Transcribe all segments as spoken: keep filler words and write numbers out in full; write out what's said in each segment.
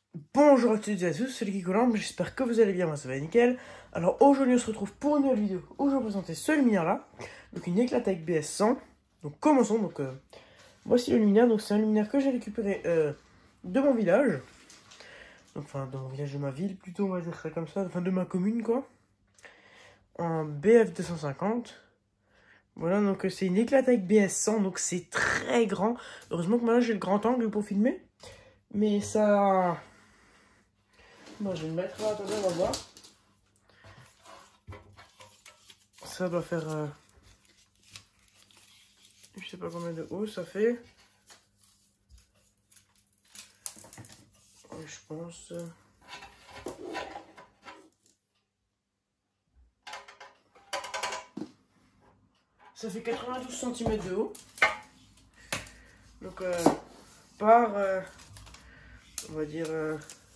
Bonjour à toutes et à tous, c'est Lucky Colombe, j'espère que vous allez bien, moi ça va nickel. Alors aujourd'hui on se retrouve pour une nouvelle vidéo où je vais vous présenter ce luminaire là, donc une Eclatec B S cent. Donc commençons, donc euh, voici le luminaire, donc c'est un luminaire que j'ai récupéré euh, de mon village. Donc, enfin de mon village, de ma ville plutôt, on va dire ça comme ça, enfin de ma commune quoi. En B F deux cent cinquante. Voilà, donc c'est une Eclatec B S cent, donc c'est très grand. Heureusement que maintenant j'ai le grand angle pour filmer. Mais ça... Bon, je vais le mettre là, attendez, on va voir. Ça doit faire... Euh... Je sais pas combien de haut ça fait. Je pense... Ça fait quatre-vingt-douze centimètres de haut. Donc, euh, par... Euh, on va dire... Euh,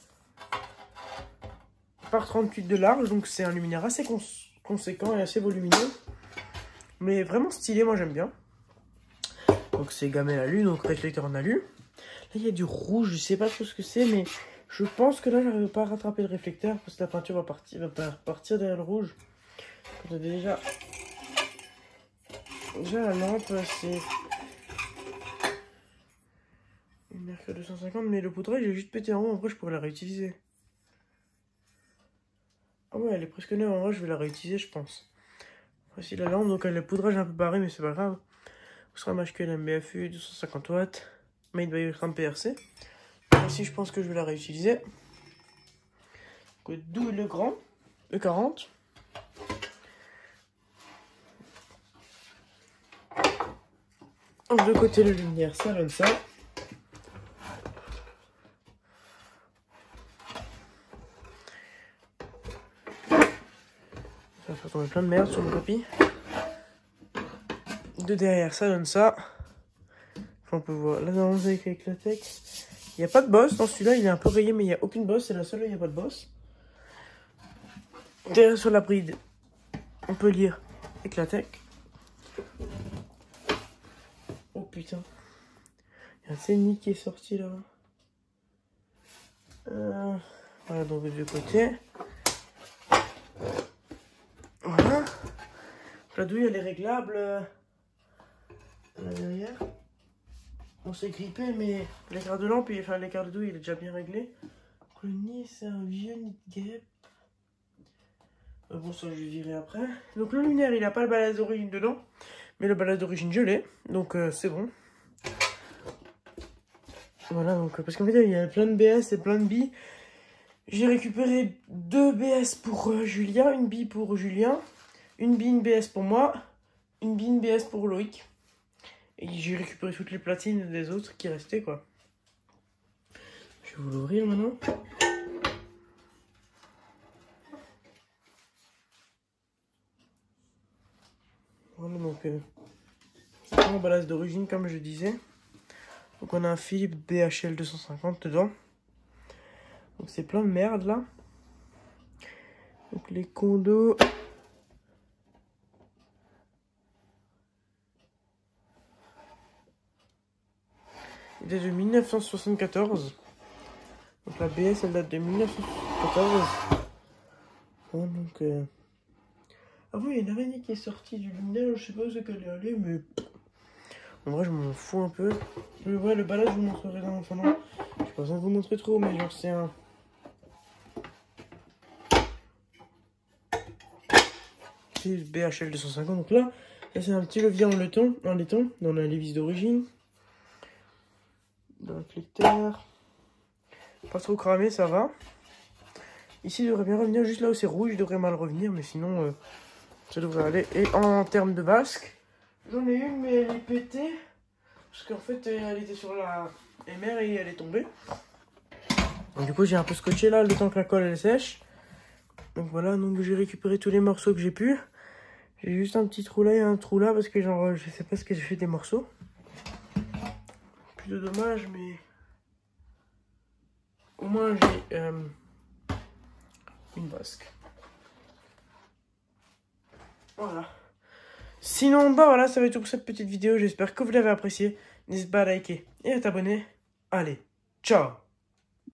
par trente-huit de large. Donc, c'est un luminaire assez cons conséquent et assez volumineux. Mais vraiment stylé, moi j'aime bien. Donc, c'est gamelle alu, donc réflecteur en alu. Là, il y a du rouge, je sais pas trop ce que c'est, mais je pense que là, j'arrive pas à rattraper le réflecteur parce que la peinture va partir, va partir derrière le rouge. On a déjà... Déjà, la lampe, c'est... une R K deux cent cinquante, mais le poudrage, j'ai juste pété en haut. En vrai, je pourrais la réutiliser. Ah ouais, elle est presque neuve. En vrai, je vais la réutiliser, je pense. Voici la lampe. Donc, elle a le poudrage un peu barré, mais c'est pas grave. Ce sera un H Q L M B F U deux cent cinquante watts. Made by Ultram P R C. Ici, je pense que je vais la réutiliser. D'où le grand E quarante. De côté, le luminaire, ça donne ça. Ça va faire tomber plein de merde sur mon tapis. De derrière, ça donne ça. Enfin, on peut voir là dans avec Eclatec. Il n'y a pas de bosse dans celui-là, il est un peu rayé, mais il n'y a aucune bosse. C'est la seule où il n'y a pas de bosse. Derrière sur la bride, on peut lire Eclatec. Oh putain. Il y a un scénic qui est sorti là. Euh, voilà, donc des deux côtés. Voilà. La douille elle est réglable. Euh, là derrière. On s'est grippé, mais l'écart de lampe, enfin l'écart de douille il est déjà bien réglé. Donc, le nid c'est un vieux nid de guêpe. Euh, bon, ça je vais virer après. Donc le luminaire il n'a pas le balai d'origine dedans. Mais le balai d'origine je l'ai. Donc euh, c'est bon. Voilà, donc parce qu'en fait il y a plein de B S et plein de billes. J'ai récupéré deux B S pour euh, Julien, une bille pour Julien, une bille, une B S pour moi, une bille, une B S pour Loïc. Et j'ai récupéré toutes les platines des autres qui restaient quoi. Je vais vous l'ouvrir maintenant. Voilà donc euh, c'est un emballage d'origine comme je disais. Donc on a un Philips B H L deux cent cinquante dedans. Donc c'est plein de merde là. Donc les condos. Il est de mille neuf cent soixante-quatorze. Donc la B S elle date de mille neuf cent soixante-quatorze. Bon, donc euh... ah oui, il y a une araignée qui est sortie du luminaire, je sais pas où c'est qu'elle est allée, mais en vrai je m'en fous un peu. Mais ouais, le balai je vous montrerai dans enfin non. Je pas besoin de vous montrer trop, mais genre c'est un... c'est le B H L deux cent cinquante, donc là, là c'est un petit levier en laiton, en laiton, dans la vis d'origine. Dans le réflecteur. Pas trop cramé, ça va. Ici, il devrait bien revenir. Juste là où c'est rouge, il devrait mal revenir. Mais sinon, euh, ça devrait aller. Et en termes de basque, j'en ai une, mais elle est pétée. Parce qu'en fait, elle était sur la M R et elle est tombée. Donc, du coup, j'ai un peu scotché là, le temps que la colle elle sèche. Donc voilà, donc j'ai récupéré tous les morceaux que j'ai pu. J'ai juste un petit trou là et un trou là parce que genre, je sais pas ce que j'ai fait des morceaux. Plutôt dommage, mais au moins j'ai euh, une basque. Voilà. Sinon, bah voilà, ça va être tout pour cette petite vidéo. J'espère que vous l'avez apprécié. N'hésitez pas à liker et à t'abonner. Allez, ciao!